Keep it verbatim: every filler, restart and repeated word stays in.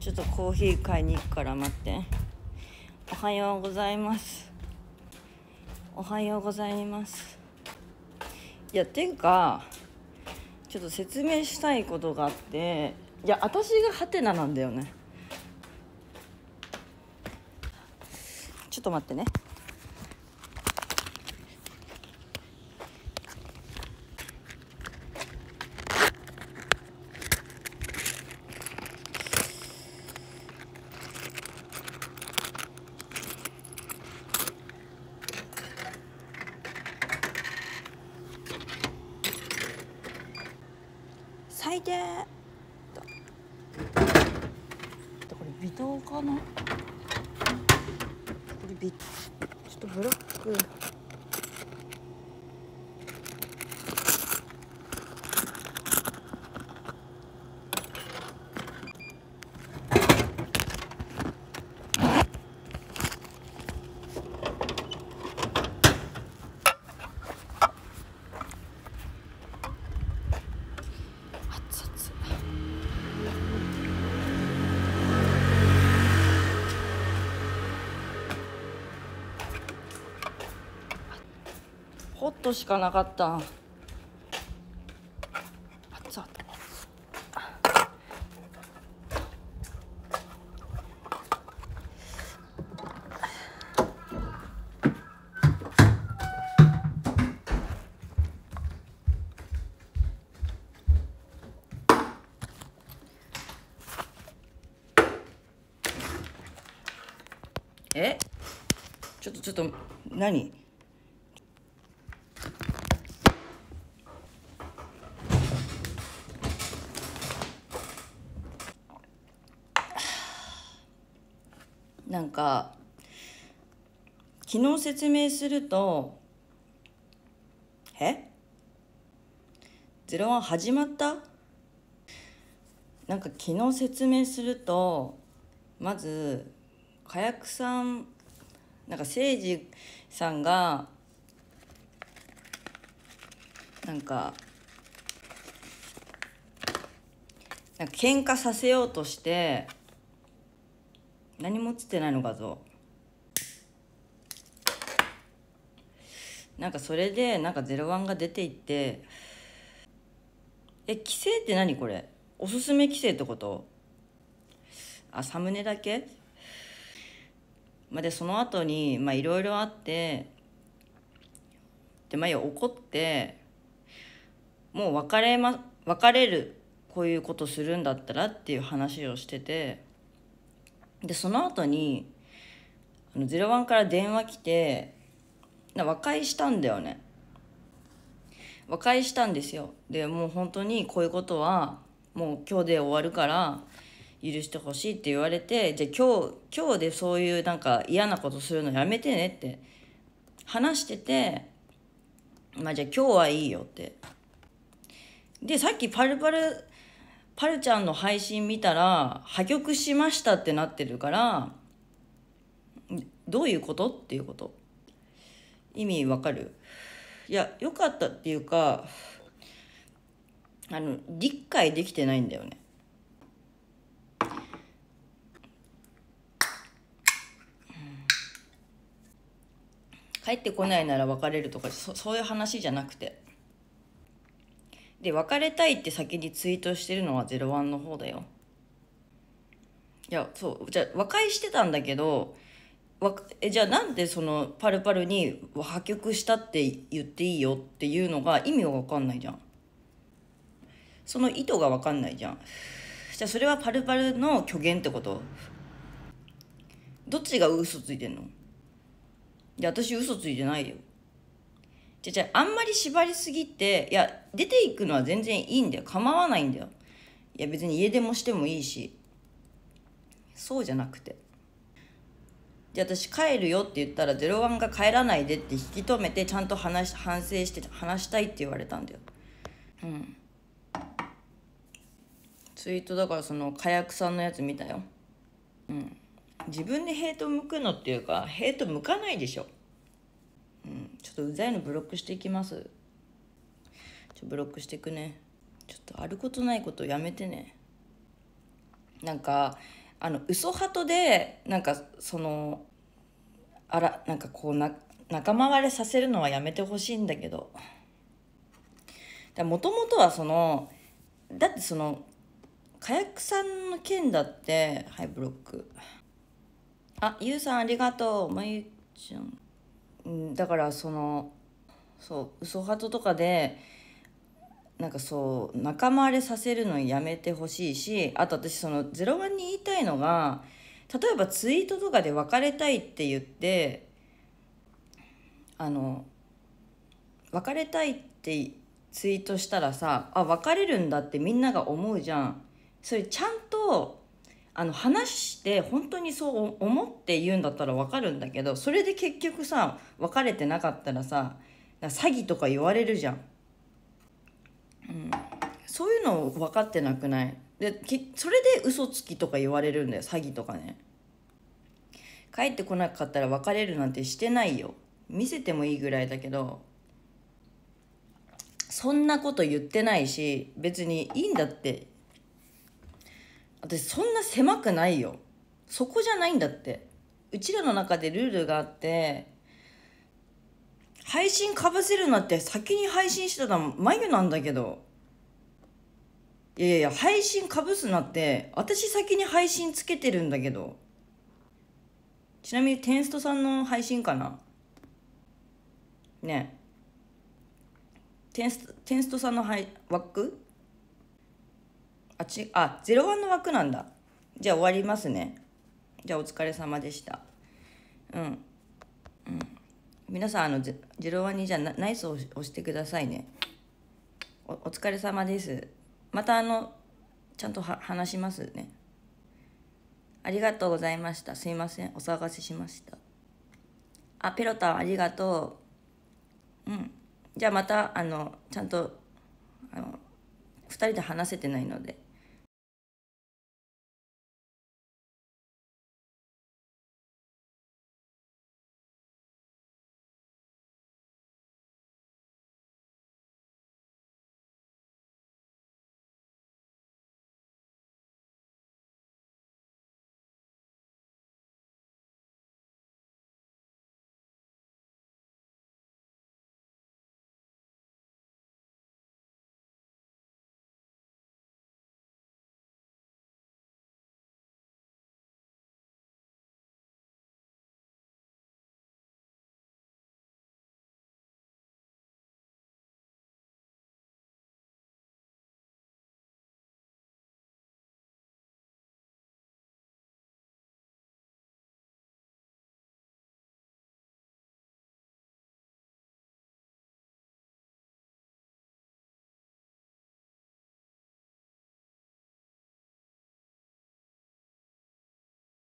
ちょっとコーヒー買いに行くから待って。おはようございます。おはようございます。いやていうかちょっと説明したいことがあって、いや私がハテナなんだよね。ちょっと待ってね。最低だ。これ微動かな。これ微ちょっとブロック。ホットしかなかった。熱々。え？ちょっとちょっと何？なんか昨日説明するとえゼロワン始まった。なんか昨日説明するとまず火薬さんなんか誠司さんがなんかなんか喧嘩させようとして何も映ってないの画像。なんかそれでなんかゼロワンが出ていって、え規制って何これ？おすすめ規制ってこと？あサムネだけ？まあ、でその後にまあいろいろあってでまあ怒ってもう別れま別れるこういうことするんだったらっていう話をしてて、でその後にあのゼロワンから電話来て和解したんだよね。和解したんですよ。でもう本当にこういうことはもう今日で終わるから許してほしいって言われて、じゃあ今日今日でそういうなんか嫌なことするのやめてねって話してて、まあじゃあ今日はいいよって。でさっきパルパルパルちゃんの配信見たら破局しましたってなってるから、どういうことっていうこと。意味わかる？いやよかったっていうかあの理解できてないんだよね。帰ってこないなら別れるとか そ, そういう話じゃなくて、で別れたいって先にツイートしてるのはゼロワンの方だよ。いやそうじゃあ和解してたんだけどわえじゃあなんでそのパルパルに破局したって言っていいよっていうのが意味が分かんないじゃん。その意図が分かんないじゃん。じゃあそれはパルパルの虚言ってこと？どっちが嘘ついてんの？いや私嘘ついてないよ。じゃじゃあんまり縛りすぎて、いや出ていくのは全然いいんだよ、構わないんだよ。いや別に家出もしてもいいし、そうじゃなくて、じゃあ私帰るよって言ったらゼロワンが帰らないでって引き止めてちゃんと話反省して話したいって言われたんだよ。うんツイートだからその火薬さんのやつ見たよ。うん自分でヘイト向くのっていうかヘイト向かないでしょ。うん、ちょっとうざいのブロックしていきます。ちょブロックしていくね。ちょっとあることないことやめてね。なんかあの嘘ハトでなんかそのあらなんかこうな仲間割れさせるのはやめてほしいんだけど、もともとはそのだってその火薬さんの件だって、はいブロック。あ、ゆうさんありがとう。まゆちゃん、うん、だからそのそう嘘ハトとかでなんかそう仲間割れさせるのやめてほしいし、あと私そのゼロワンに言いたいのが、例えばツイートとかで別れたいって言ってあの別れたいってツイートしたらさ、あ別れるんだってみんなが思うじゃん。それちゃんとあの話して本当にそう思って言うんだったら分かるんだけど、それで結局さ別れてなかったらさ詐欺とか言われるじゃん。そういうの分かってなくない？できそれで嘘つきとか言われるんだよ、詐欺とかね。帰ってこなかったら別れるなんてしてないよ。見せてもいいぐらいだけど、そんなこと言ってないし別にいいんだって。私そんな狭くないよ。そこじゃないんだって。うちらの中でルールがあって、配信かぶせるなって先に配信してたの眉なんだけど。いやいや配信かぶすなって、私先に配信つけてるんだけど。ちなみにテンストさんの配信かなね。テンステンストさんの配枠、あちあゼロワンの枠なんだ。じゃあ終わりますね。じゃあお疲れ様でした。うん、皆さんあのゼゼロワンにじゃあナナイスを押してくださいね。おお疲れ様です。またあのちゃんとは話しますね。ありがとうございました。すいませんお騒がせしました。あペロタンありがとう。うん、じゃあまたあのちゃんとあのふたりで話せてないので